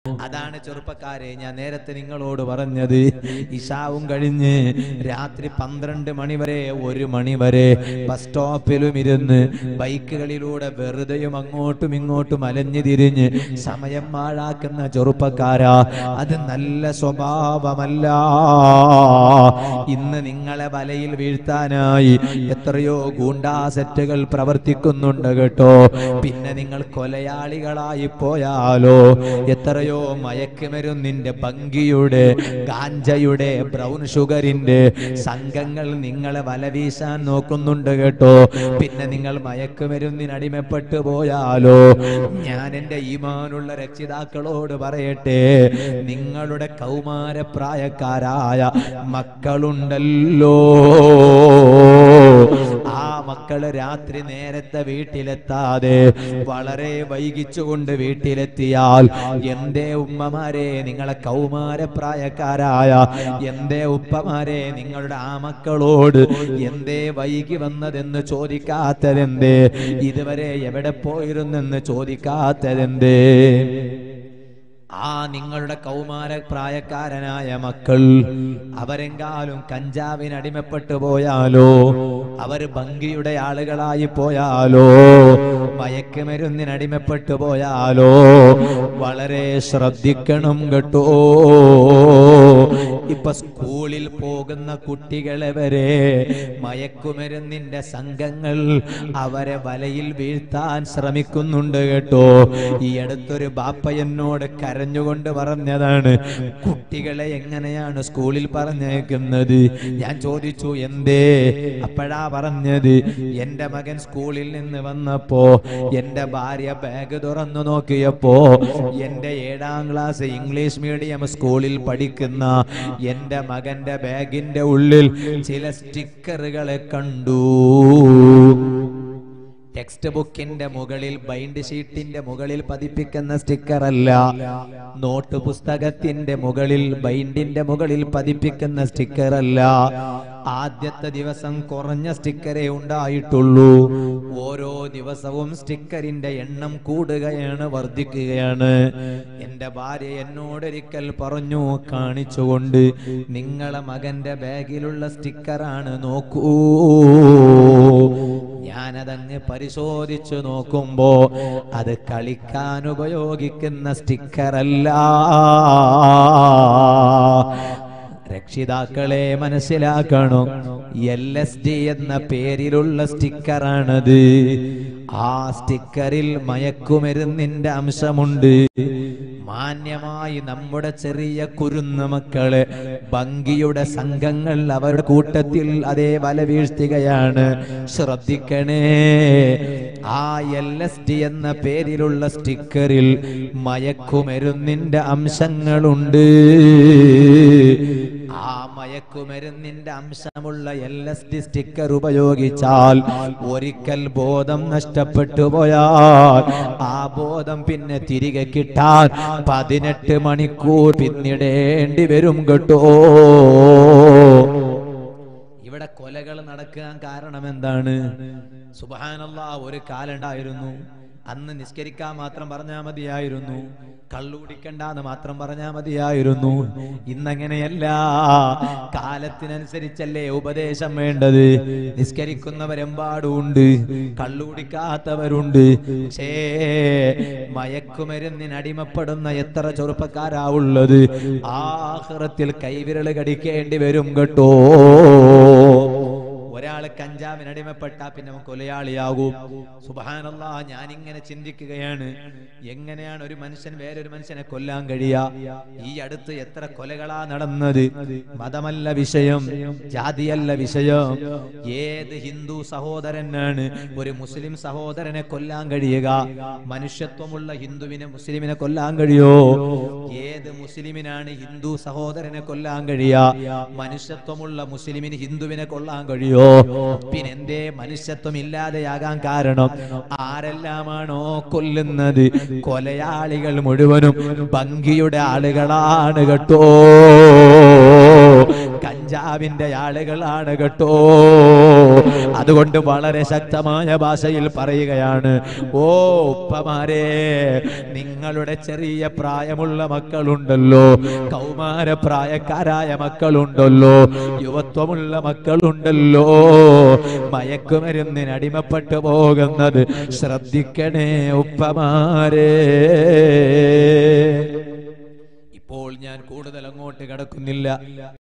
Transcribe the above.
അതാണ് ചെറുപ്പക്കാരെ ഞാൻ നേരത്തെ നിങ്ങളോട് പറഞ്ഞത്. ഇശാവും കഴിഞ്ഞ് രാത്രി 12 മണി വരെ 1 മണി വരെ ബസ് സ്റ്റോപ്പിലും ഇരുന്ന് ബൈക്കുകളിലൂടെ വെറുതെയും അങ്ങോട്ടും ഇങ്ങോട്ടും അലഞ്ഞു തിരിഞ്ഞ് സമയം പാഴാക്കുന്ന ചെറുപ്പക്കാരാ, അത് നല്ല സ്വഭാവമല്ല. ഇന്ന് നിങ്ങളെ വലയിൽ വീഴ്ത്താനായി എത്രയോ ഗൂണ്ടാ സെറ്റുകൾ പ്രവർത്തിക്കുന്നുണ്ട് കേട്ടോ. പിന്നെ നിങ്ങൾ കൊലയാളികളായി പോയാലോ? എത്രയോ മയക്കുമരുന്നിന്റെ, ഭംഗിയുടെ, ഗാഞ്ചയുടെ, ബ്രൗൺ ഷുഗറിന്റെ സംഘങ്ങൾ നിങ്ങളെ വല വീശാൻ നോക്കുന്നുണ്ട് കേട്ടോ. പിന്നെ നിങ്ങൾ മയക്കുമരുന്നിന് അടിമപ്പെട്ടു പോയാലോ? ഞാൻ എൻ്റെ ഈമാനുള്ള രക്ഷിതാക്കളോട് പറയട്ടെ, നിങ്ങളുടെ കൗമാരപ്രായക്കാരായ മക്കളുണ്ടല്ലോ, ആ മക്കള് രാത്രി നേരത്തെ വീട്ടിലെത്താതെ വളരെ വൈകിച്ചുകൊണ്ട് വീട്ടിലെത്തിയാൽ എന്തേ ഉമ്മമാരെ, നിങ്ങളെ കൗമാരപ്രായക്കാരായ എന്തേ ഉപ്പമാരെ, നിങ്ങളുടെ ആ മക്കളോട് എന്തേ വൈകി വന്നതെന്ന് ചോദിക്കാത്തതെന്തേ? ഇതുവരെ എവിടെ പോയിരുന്നെന്ന് ചോദിക്കാത്തതെന്തേ? ആ നിങ്ങളുടെ കൗമാരപ്രായക്കാരനായ മക്കൾ അവരെങ്കാലും കഞ്ചാവിന് അടിമപ്പെട്ടു പോയാലോ? അവർ ഭംഗിയുടെ ആളുകളായി പോയാലോ? മയക്കുമരുന്നിന് അടിമപ്പെട്ടു പോയാലോ? വളരെ ശ്രദ്ധിക്കണം കേട്ടോ. ഇപ്പൊ സ്കൂളിൽ പോകുന്ന കുട്ടികളെ വരെ മയക്കുമരുന്നിന്റെ സംഘങ്ങൾ അവരെ വലയിൽ വീഴ്ത്താൻ ശ്രമിക്കുന്നുണ്ട് കേട്ടോ. ഈ അടുത്തൊരു ബാപ്പ എന്നോട് കരഞ്ഞുകൊണ്ട് പറഞ്ഞതാണ്, കുട്ടികളെ എങ്ങനെയാണ് സ്കൂളിൽ പറഞ്ഞേക്കുന്നത്? ഞാൻ ചോദിച്ചു എന്തേ? അപ്പോഴാ പറഞ്ഞത്, എന്റെ മകൻ സ്കൂളിൽ നിന്ന് വന്നപ്പോ എന്റെ ഭാര്യ ബാഗ് തുറന്നു നോക്കിയപ്പോ എന്റെ 7ാം ക്ലാസ് ഇംഗ്ലീഷ് മീഡിയം സ്കൂളിൽ പഠിക്കുന്ന എന്റെ മകന്റെ ബാഗിന്റെ ഉള്ളിൽ ചില സ്റ്റിക്കറുകളെ കണ്ടു. ടെക്സ്റ്റ് ബുക്കിന്റെ മുകളിൽ, ബൈൻഡ് ഷീറ്റിന്റെ മുകളിൽ പതിപ്പിക്കുന്ന സ്റ്റിക്കർ അല്ല, നോട്ട് പുസ്തകത്തിന്റെ മുകളിൽ, ബൈൻഡിന്റെ മുകളിൽ പതിപ്പിക്കുന്ന സ്റ്റിക്കർ അല്ല. ആദ്യത്തെ ദിവസം കുറഞ്ഞ സ്റ്റിക്കറേ ഉണ്ടായിട്ടുള്ളൂ. ഓരോ ദിവസവും സ്റ്റിക്കറിന്റെ എണ്ണം കൂടുകയാണ്, വർദ്ധിക്കുകയാണ്. എന്റെ ഭാര്യ എന്നോടൊരിക്കൽ പറഞ്ഞു, കാണിച്ചുകൊണ്ട്, നിങ്ങളെ മകന്റെ ബാഗിലുള്ള സ്റ്റിക്കറാണ്, നോക്കൂ. ഞാനതങ്ങ് പരിശോധിച്ചു നോക്കുമ്പോ അത് കളിക്കാൻ ഉപയോഗിക്കുന്ന സ്റ്റിക്കറല്ല. രക്ഷിതാക്കളെ മനസ്സിലാക്കണം, LSD എന്ന പേരിലുള്ള സ്റ്റിക്കറാണത്. ആ സ്റ്റിക്കറിൽ മയക്കുമരുന്നിന്റെ അംശമുണ്ട്. മാന്യമായി നമ്മുടെ ചെറിയ കുരുന്ന മക്കളെ ഭംഗിയുടെ സംഘങ്ങൾ അവരുടെ കൂട്ടത്തിൽ അതേ വല വീഴ്ത്തുകയാണ്. ശ്രദ്ധിക്കണേ, ആ LSD എന്ന പേരിലുള്ള സ്റ്റിക്കറിൽ മയക്കുമരുന്നിന്റെ അംശങ്ങളുണ്ട്. ആ മയക്കുമരുന്നിന്റെ അംശമുള്ള LSD സ്റ്റിക്കർ ഉപയോഗിച്ചാൽ ഒരിക്കൽ ബോധം നഷ്ടപ്പെട്ടു പോയാൽ ആ ബോധം പിന്നെ തിരികെ കിട്ടാൻ 18 മണിക്കൂർ പിന്നിടേണ്ടി വരും കേട്ടോ. ഇവിടെ കൊലകൾ നടക്കാൻ കാരണം എന്താണ്? സുബ്ഹാനല്ലാഹ്, ഒരു കാലുണ്ടായിരുന്നു, അന്ന് നിസ്കരിക്കാൻ മാത്രം പറഞ്ഞാൽ മതിയായിരുന്നു, കള്ളുകുടിക്കണ്ടെന്ന് മാത്രം പറഞ്ഞാൽ മതിയായിരുന്നു. ഇന്നങ്ങനെയല്ല, കാലത്തിനനുസരിച്ചല്ലേ ഉപദേശം വേണ്ടത്. നിസ്കരിക്കുന്നവരെമ്പാടുണ്ട്, കള്ളുകുടിക്കാത്തവരുണ്ട്. പക്ഷേ മയക്കുമരുന്നിന് അടിമപ്പെടുന്ന എത്ര ചെറുപ്പക്കാരാ ഉള്ളത്? ആഖിറത്തിൽ കൈവിരൽ കടിക്കേണ്ടി വരും കേട്ടോ. ഒരാള് കഞ്ചാവിന് അടിമപ്പെട്ടാ പിന്നെ കൊലയാളിയാകും. സുബ്ഹാനല്ലാഹ്, ഞാനിങ്ങനെ ചിന്തിക്കുകയാണ്, എങ്ങനെയാണ് ഒരു മനുഷ്യൻ വേറൊരു മനുഷ്യനെ കൊല്ലാൻ കഴിയാ? ഈ അടുത്ത് എത്ര കൊലകളാ നടന്നത്? മതമല്ല വിഷയം, ജാതിയല്ല വിഷയം. ഏത് ഹിന്ദു സഹോദരനാണ് ഒരു മുസ്ലിം സഹോദരനെ കൊല്ലാൻ കഴിയുക? മനുഷ്യത്വമുള്ള ഹിന്ദുവിനെ മുസ്ലിമിനെ കൊല്ലാൻ കഴിയോ? ഏത് മുസ്ലിമിനാണ് ഹിന്ദു സഹോദരനെ കൊല്ലാൻ കഴിയാ? മനുഷ്യത്വമുള്ള മുസ്ലിമിന് ഹിന്ദുവിനെ കൊല്ലാൻ കഴിയോ? പിന്നെന്തേ മനുഷ്യത്വം ഇല്ലാതെയാകാൻ കാരണം? ആരെല്ലാമാണോ കൊല്ലുന്നത്, കൊലയാളികൾ മുഴുവനും ഭംഗിയുടെ ആളുകളാണ് കേട്ടോ, കഞ്ചാവിന്റെ ആളുകളാണ് കേട്ടോ. അതുകൊണ്ട് വളരെ ശക്തമായ ഭാഷയിൽ പറയുകയാണ്, ഓ ഉപ്പമാരെ, നിങ്ങളുടെ ചെറിയ പ്രായമുള്ള മക്കളുണ്ടല്ലോ, കൗമാര പ്രായക്കാരായ മക്കളുണ്ടല്ലോ, യുവത്വമുള്ള മക്കളുണ്ടല്ലോ, മയക്കുമരുന്നിന് അടിമപ്പെട്ടു പോകുന്നത് ശ്രദ്ധിക്കണേ ഉപ്പമാരെ. ഇപ്പോൾ ഞാൻ കൂടുതൽ അങ്ങോട്ട് കടക്കുന്നില്ല.